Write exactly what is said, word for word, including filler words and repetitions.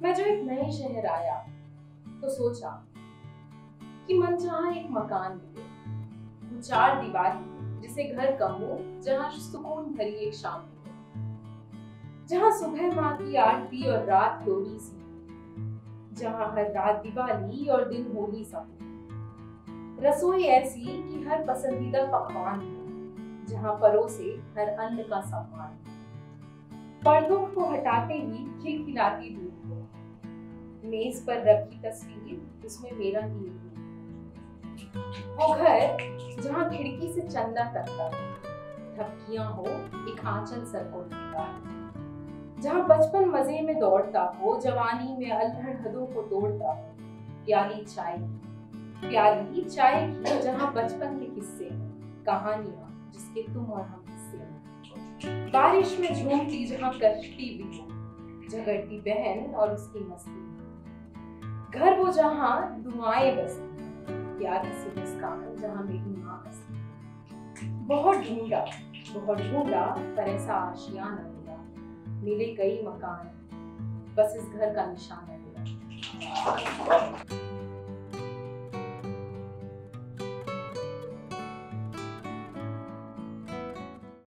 मैं जब एक नए शहर आया तो सोचा कि मन चाहा एक मकान मिले, वो चार दीवारी जिसे घर कम हो, जहाँ सुकून भरी एक शाम मिले, जहाँ सुबह माँ की आरती और रात लोरी सी, जहाँ हर रात दिवाली और दिन होली सा, रसोई ऐसी कि हर पसंदीदा पकवान हो, जहाँ परोसे हर अन्न का सम्मान, पर्दों को हटाते ही खिलखिलाती धूप हो, मेज पर रखी तस्वीर उसमें मेरा ही रूप, वो घर जहाँ खिड़की से चंदा तकता हो, थपकियां हो एक आंचल सर को ढकता, जहाँ बचपन मजे में दौड़ता हो, जवानी में अल्हड़ हदों को तोड़ता हो, प्याली चाय प्याली चाय की जहाँ बचपन के किस्से, कहानियां जिसके तुम और हम हिस्से हैं, बारिश में झूमती जहाँ कश्ती भी हो, झगड़ती बहन और उसकी मस्ती, घर वो जहाँ दुआएं बसती, प्यारी सी मुस्कान जहाँ मेरी माँ हंसती। बहुत ढूंढा बहुत ढूंढा पर ऐसा आशिया न मिला, मिले कई मकान, बस इस घर का निशान न मिला।